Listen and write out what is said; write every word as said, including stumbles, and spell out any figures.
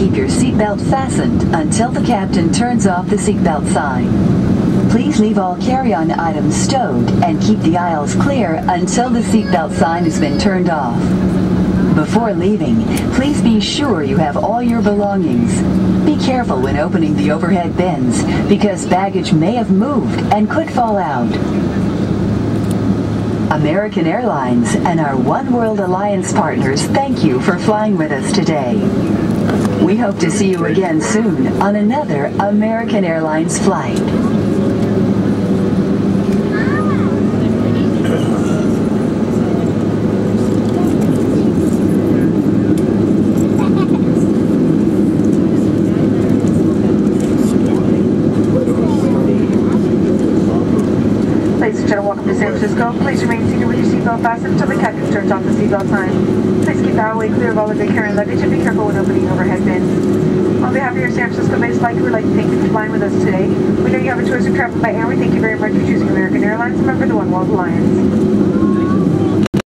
keep your seatbelt fastened until the captain turns off the seatbelt sign. Please leave all carry-on items stowed and keep the aisles clear until the seatbelt sign has been turned off. Before leaving, please be sure you have all your belongings. Be careful when opening the overhead bins because baggage may have moved and could fall out. American Airlines and our One World Alliance partners thank you for flying with us today. We hope to see you again soon on another American Airlines flight. Ladies and gentlemen, welcome to San Francisco. Please remain seated with your seatbelt fastened until the captain turns off the seatbelt sign. Please keep the aisle clear of all of your carry-on luggage and be careful when opening overhead bins. On behalf of your San Francisco-based flight crew, we'd like to thank you for flying with us today. We know you have a choice of travel by air. We thank you very much for choosing American Airlines, a member of the One World Alliance.